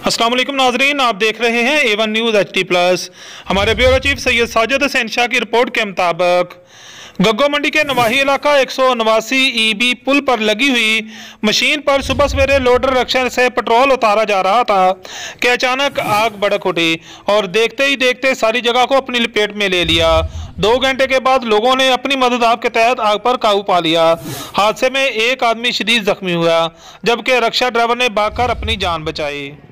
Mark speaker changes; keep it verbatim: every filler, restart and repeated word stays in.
Speaker 1: अस्सलाम वालेकुम नाजरीन, आप देख रहे हैं A one news H T plus. हमारे ब्यूरो चीफ सैयद साजिद शाह की रिपोर्ट के मुताबिक गग्गो मंडी के नवाही इलाका एक सौ नवासी ई बी पुल पर लगी हुई मशीन पर सुबह सवेरे लोडर रक्षा से पेट्रोल उतारा जा रहा था कि अचानक आग भड़क उठी और देखते ही देखते सारी जगह को अपनी लपेट में ले लिया। दो घंटे के बाद लोगों ने अपनी मदद आप के तहत आग पर काबू पा लिया। हादसे में एक आदमी शदीद जख्मी हुआ जबकि रक्षा ड्राइवर ने भागकर अपनी जान बचाई।